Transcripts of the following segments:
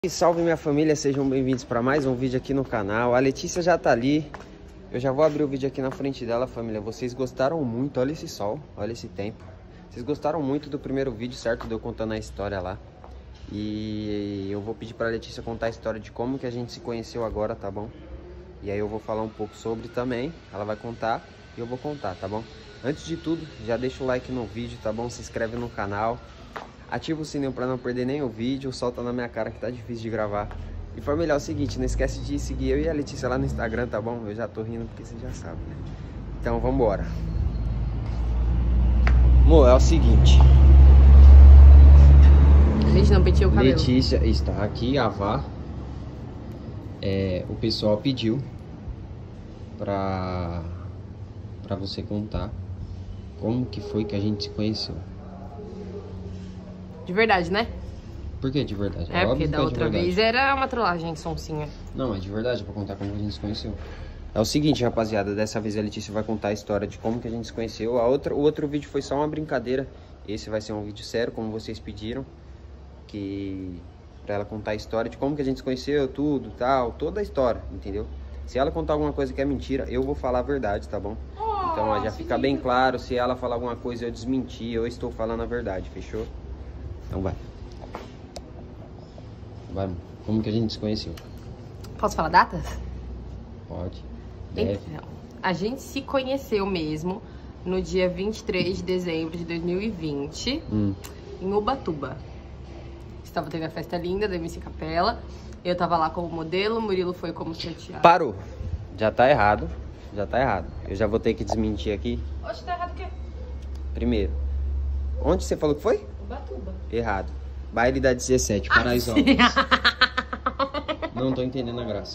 Salve minha família, sejam bem-vindos para mais um vídeo aqui no canal. A Letícia já tá ali. Eu já vou abrir o vídeo aqui na frente dela, família. Vocês gostaram muito, olha esse sol, olha esse tempo. Vocês gostaram muito do primeiro vídeo, certo? De eu contando a história lá. E eu vou pedir pra Letícia contar a história de como que a gente se conheceu agora, tá bom? E aí eu vou falar um pouco sobre também. Ela vai contar e eu vou contar, tá bom? Antes de tudo, já deixa o like no vídeo, tá bom? Se inscreve no canal. Ativa o sininho pra não perder nenhum vídeo. Solta na minha cara que tá difícil de gravar. E família, é o seguinte, não esquece de seguir eu e a Letícia lá no Instagram, tá bom? Eu já tô rindo porque você já sabe, né? Então vambora. Amor, é o seguinte. A gente não penteou o cabelo. Letícia está aqui, a Vá. O pessoal pediu pra você contar como que foi que a gente se conheceu. De verdade, né? Por que de verdade? É, porque da que outra vez era uma trollagem, sonsinha. Não, é de verdade, pra contar como que a gente se conheceu. É o seguinte, rapaziada, dessa vez a Letícia vai contar a história de como que a gente se conheceu. O outro vídeo foi só uma brincadeira. Esse vai ser um vídeo sério, como vocês pediram. Pra ela contar a história de como que a gente se conheceu, tudo, tal, toda a história, entendeu? Se ela contar alguma coisa que é mentira, eu vou falar a verdade, tá bom? Então ó, já fica bem claro, se ela falar alguma coisa eu desmentir, eu estou falando a verdade, fechou? Então vai. Vai, como que a gente se conheceu? Posso falar datas? Pode. Deve. Então, a gente se conheceu mesmo no dia 23 de dezembro de 2020, em Ubatuba. Estava tendo a festa linda da MC Capela. Eu tava lá como modelo, o Murilo foi como sorteado. Parou. Já tá errado. Já tá errado. Eu já vou ter que desmentir aqui. Oxe, tá errado o quê? Primeiro. Onde você falou que foi? Ubatuba. Errado. Baile da 17, Paraisópolis. Não tô entendendo a graça.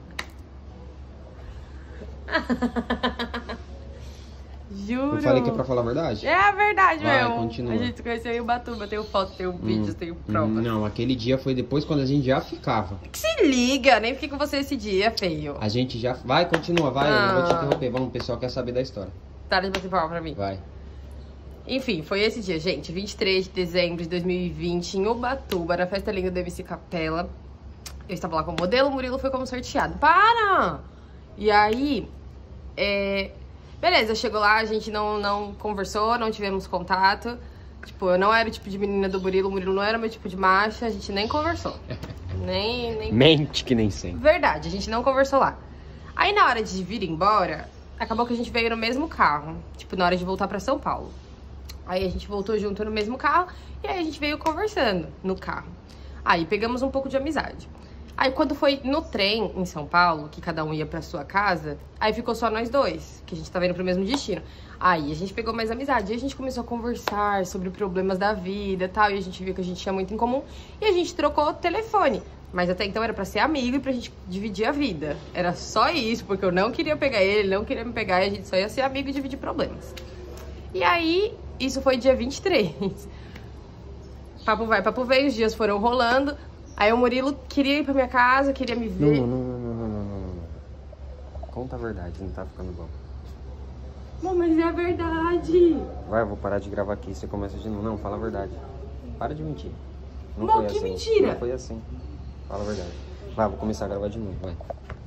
Juro. Eu falei que é pra falar a verdade? É a verdade Vai, mesmo. continua. A gente se conheceu em Ubatuba. Tenho foto, tenho vídeos, tenho provas. Não, aquele dia foi depois quando a gente já ficava. Que se liga, nem fiquei com você esse dia, feio. A gente já... Vai, continua, vai. Eu não vou te interromper. Vamos, o pessoal quer saber da história. Tá, deixa você falar pra mim. Vai. Enfim, foi esse dia, gente. 23 de dezembro de 2020, em Ubatuba, na festa linda da MC Capela. Eu estava lá como modelo, o Murilo foi como sorteado. Para! E aí, beleza, chegou lá, a gente não conversou, não tivemos contato. Tipo, eu não era o tipo de menina do Murilo, o Murilo não era meu tipo de macho, a gente nem conversou. nem... Mente que nem sempre. Verdade, a gente não conversou lá. Aí, na hora de vir embora, acabou que a gente veio no mesmo carro. Tipo, na hora de voltar pra São Paulo. Aí a gente voltou junto no mesmo carro e aí a gente veio conversando no carro. Aí pegamos um pouco de amizade. Aí quando foi no trem em São Paulo, que cada um ia pra sua casa, aí ficou só nós dois, que a gente tava indo pro mesmo destino. Aí a gente pegou mais amizade e a gente começou a conversar sobre problemas da vida e tal, e a gente viu que a gente tinha muito em comum e a gente trocou o telefone. Mas até então era pra ser amigo e pra gente dividir a vida. Era só isso, porque eu não queria pegar ele não queria me pegar e a gente só ia ser amigo e dividir problemas. E aí, isso foi dia 23. Papo vai, papo veio, os dias foram rolando. Aí o Murilo queria ir pra minha casa, queria me ver. Não. Conta a verdade, não tá ficando bom. Não, mas é a verdade. Vai, eu vou parar de gravar aqui, você começa de novo. Não, fala a verdade. Para de mentir. Não Bom, foi que assim. mentira. Não foi assim. Fala a verdade. Vai, vou começar a gravar de novo, vai.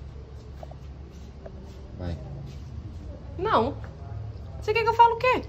Vai. Não. Você quer que eu fale o quê?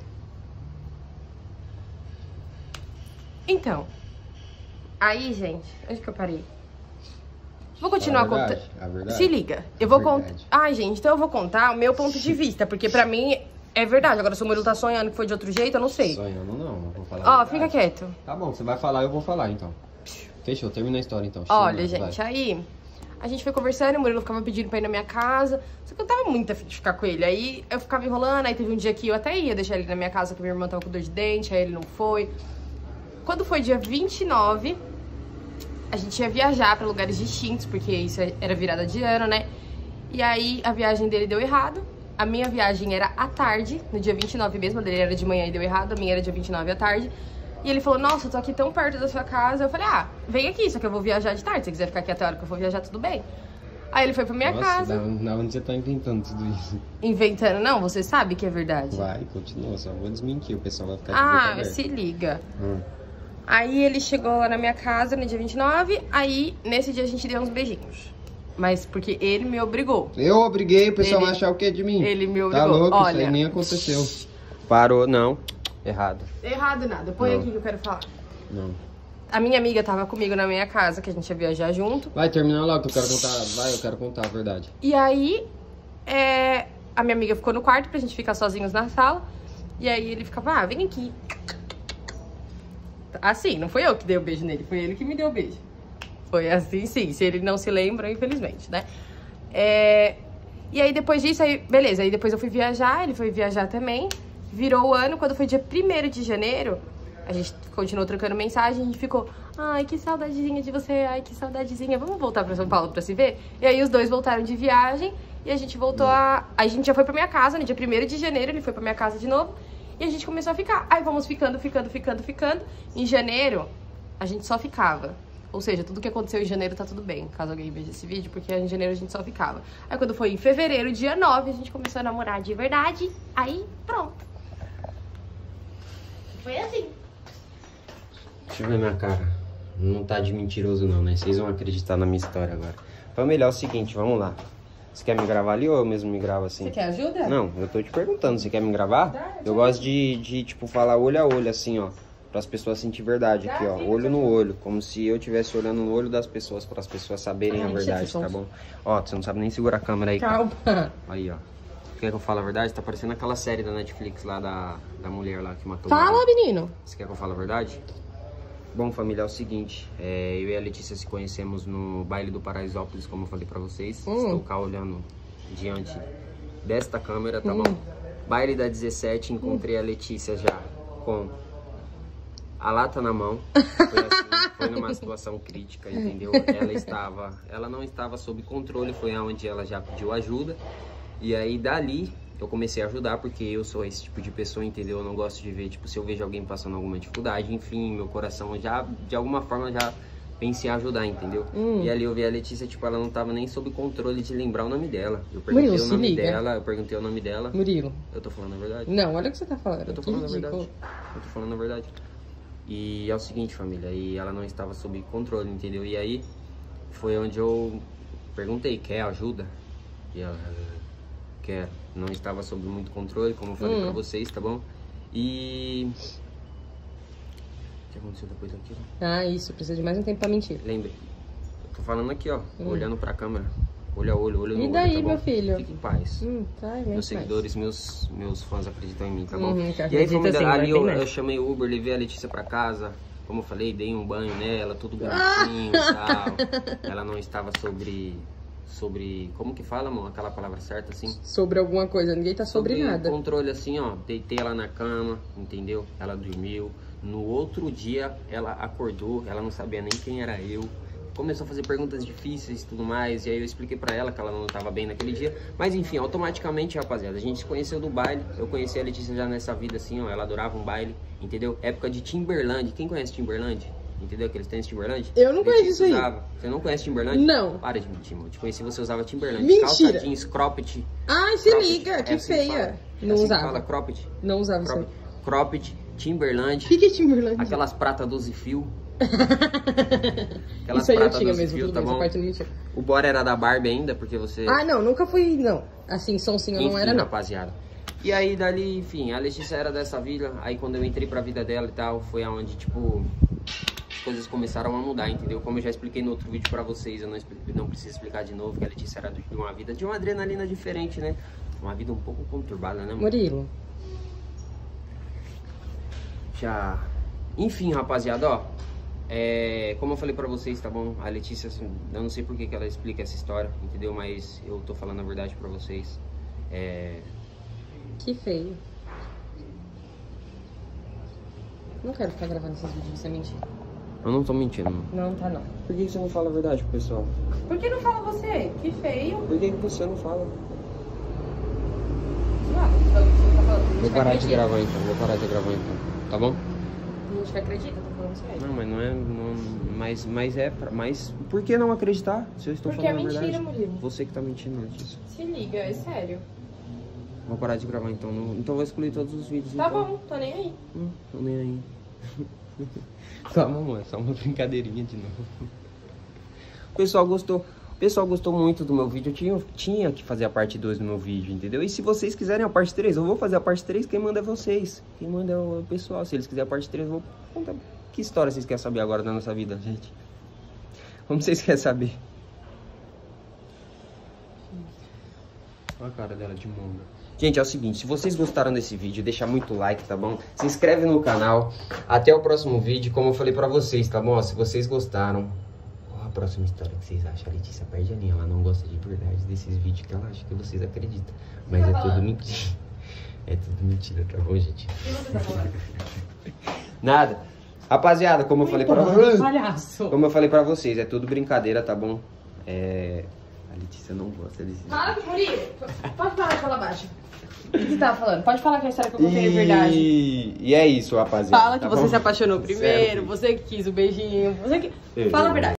Então. Aí, gente, onde que eu parei? Vou continuar contando. A verdade. Se liga. Eu vou contar. Ai, gente, então eu vou contar o meu ponto de vista, porque pra mim é verdade. Agora, se o Murilo tá sonhando que foi de outro jeito, eu não sei. Sonhando não vou falar. Ó, fica quieto. Tá bom, você vai falar, eu vou falar então. Fechou, termina a história então. Olha, gente, aí a gente foi conversando, o Murilo ficava pedindo pra ir na minha casa. Só que eu tava muito afim de ficar com ele. Aí eu ficava enrolando, aí teve um dia que eu até ia deixar ele na minha casa, que minha irmã tava com dor de dente, aí ele não foi. Quando foi dia 29, a gente ia viajar pra lugares distintos, porque isso era virada de ano, né? E aí a viagem dele deu errado. A minha viagem era à tarde, no dia 29 mesmo, a dele era de manhã e deu errado, a minha era dia 29 à tarde. E ele falou, nossa, eu tô aqui tão perto da sua casa. Eu falei, vem aqui, só que eu vou viajar de tarde. Se você quiser ficar aqui até a hora que eu for viajar, tudo bem. Aí ele foi pra minha casa. Da onde você tá inventando tudo isso? Inventando, não, você sabe que é verdade. Vai, continua, só vou desmentir, o pessoal vai ficar de boca aberta. Se liga. Aí ele chegou lá na minha casa no dia 29, aí nesse dia a gente deu uns beijinhos. Mas porque ele me obrigou. Eu obriguei, o pessoal vai achar o que de mim? Ele me obrigou. Tá louco, olha, isso aí nem aconteceu. Parou, não. Errado. Errado nada, põe aqui que eu quero falar. Não. A minha amiga tava comigo na minha casa, que a gente ia viajar junto. Vai, terminar logo que eu quero contar. Vai, eu quero contar a verdade. E aí, a minha amiga ficou no quarto pra gente ficar sozinhos na sala. E aí ele ficava, vem aqui. Assim, não foi eu que dei o beijo nele, foi ele que me deu o beijo. Foi assim, sim, se ele não se lembra, infelizmente, né? E aí depois disso, beleza, aí depois eu fui viajar, ele foi viajar também. Virou o ano, quando foi dia 1º de janeiro, a gente continuou trocando mensagem, a gente ficou, ai, que saudadezinha de você, ai, que saudadezinha, vamos voltar pra São Paulo pra se ver? E aí os dois voltaram de viagem e a gente voltou a gente já foi pra minha casa, no dia 1º de janeiro, ele foi pra minha casa de novo. E a gente começou a ficar. Aí vamos ficando. Em janeiro, a gente só ficava. Ou seja, tudo que aconteceu em janeiro tá tudo bem, caso alguém veja esse vídeo, porque em janeiro a gente só ficava. Aí quando foi em fevereiro, dia 9, a gente começou a namorar de verdade. Aí, pronto. Foi assim. Deixa eu ver minha cara. Não tá de mentiroso não, né? Vocês vão acreditar na minha história agora. Família, é o seguinte, vamos lá. Você quer me gravar ali ou eu mesmo me gravo assim? Você quer ajuda? Não, eu tô te perguntando, você quer me gravar? Eu gosto de, tipo, falar olho a olho, assim, ó. Para as pessoas sentir verdade aqui, ó. Olho no olho. Como se eu estivesse olhando no olho das pessoas, para as pessoas saberem a verdade, tá bom? Ó, você não sabe nem segurar a câmera aí. Calma. Aí, ó. Quer que eu fale a verdade? Tá parecendo aquela série da Netflix lá da mulher lá que matou. Fala, menino. Você quer que eu fale a verdade? Bom, família, é o seguinte, eu e a Letícia se conhecemos no baile do Paraisópolis, como eu falei pra vocês. Estou cá olhando diante desta câmera, tá bom? Baile da 17, encontrei a Letícia já com a lata na mão. Foi assim, foi numa situação crítica, entendeu? Ela não estava sob controle, foi onde ela já pediu ajuda. E aí dali eu comecei a ajudar, porque eu sou esse tipo de pessoa, entendeu? Eu não gosto de ver, tipo, se eu vejo alguém passando alguma dificuldade, enfim, meu coração já, de alguma forma, já pensei em ajudar, entendeu? E ali eu vi a Letícia, tipo, ela não tava nem sob controle de lembrar o nome dela. Eu perguntei Murilo, o nome dela. Murilo. Eu tô falando a verdade? Não, olha o que você tá falando. Eu tô falando a verdade. Eu tô falando a verdade. E é o seguinte, família, e ela não estava sob controle, entendeu? E aí foi onde eu perguntei, quer ajuda? E ela... Quero. Não estava sob muito controle, como eu falei pra vocês, tá bom? E... O que aconteceu depois daquilo? Isso. Precisa de mais um tempo pra mentir. Lembre. Eu tô falando aqui, ó. Olhando pra câmera. Olho a olho, olho no olho, E daí, tá bom? meu filho? Fique em paz. Meus seguidores, meus fãs acreditam em mim, tá bom? E aí, família, ali eu chamei o Uber, levei a Letícia pra casa. Como eu falei, dei um banho nela, tudo bonitinho e tal. Ela não estava sobre, como que fala, amor? Aquela palavra certa, assim? Sobre alguma coisa, ninguém tá sobre nada. Controle, assim, ó. Deitei ela na cama, entendeu? Ela dormiu. No outro dia, ela acordou, ela não sabia nem quem era eu. Começou a fazer perguntas difíceis e tudo mais. E aí eu expliquei pra ela que ela não estava bem naquele dia. Mas enfim, automaticamente, rapaziada, a gente se conheceu do baile. Eu conheci a Letícia já nessa vida, assim, ó. Ela adorava um baile, entendeu? Época de Timberland. Quem conhece Timberland? Entendeu? Aqueles tênis Timberland? Eu não conheço isso aí. Você não conhece Timberland? Não. Para de mentir, mano. Eu te conheci, você usava Timberland. Mentira. Calça jeans, cropped. Ai, se liga, que feia. Não usava. Fala cropped. Não usava isso aí. Cropped, Timberland. O que é Timberland? Aquelas pratas 12 fio. Isso aí eu tinha mesmo, tudo bem, essa parte não tinha. O bora era da Barbie ainda, porque você... Ah, não, nunca fui, não. Assim, sonsinho não era, não. Rapaziada. E aí, dali, enfim, a Letícia era dessa vida. Aí, quando eu entrei pra vida dela e tal, foi aonde, tipo... coisas começaram a mudar, entendeu? Como eu já expliquei no outro vídeo pra vocês, eu não preciso explicar de novo, que a Letícia era de uma vida, de uma adrenalina diferente, né? Uma vida um pouco conturbada, né, Murilo? Já... Enfim, rapaziada, ó. Como eu falei pra vocês, tá bom? A Letícia, assim, eu não sei por que ela explica essa história, entendeu? Mas eu tô falando a verdade pra vocês. Que feio. Não quero ficar gravando esses vídeos de você mentir. Eu não tô mentindo. Não, tá não. Por que você não fala a verdade pro pessoal? Por que não fala você? Que feio. Por que você não fala? Vou parar de gravar então, tá bom? A gente acredita, tô falando sério. Não, mas não é... Mas por que não acreditar se eu estou porque falando a verdade? Porque é mentira, Murilo. Você que tá mentindo, Letícia. Se liga, é sério. Vou parar de gravar então. Então eu vou excluir todos os vídeos. Tá então. bom, tô nem aí. Tô nem aí. Calma, amor, é só uma brincadeirinha de novo. O pessoal gostou muito do meu vídeo. Eu tinha que fazer a parte 2 do meu vídeo, entendeu? E se vocês quiserem a parte 3, eu vou fazer a parte 3. Quem manda é vocês. Quem manda é o pessoal. Se eles quiserem a parte 3, eu vou contar. Que história vocês querem saber agora da nossa vida, gente? Como vocês querem saber? Olha a cara dela de mundo. Gente, é o seguinte, se vocês gostaram desse vídeo, deixa muito like, tá bom? Se inscreve no canal. Até o próximo vídeo, como eu falei pra vocês, tá bom? Se vocês gostaram, qual a próxima história que vocês acham? A Letícia perde a linha, ela não gosta de verdade desses vídeos que ela acha que vocês acreditam. Mas é tudo mentira. É tudo mentira, tá bom, gente? Nada. Rapaziada, como eu falei pra vocês... Como eu falei pra vocês, é tudo brincadeira, tá bom? A Letícia não gosta desse... Fala, Murilo. Pode falar, fala baixo. O que você tava falando? Pode falar que a história que eu contei é verdade. E é isso, rapaziada. Fala que tá você bom? se apaixonou primeiro, Sério? você que quis o beijinho, você que... Fala a verdade.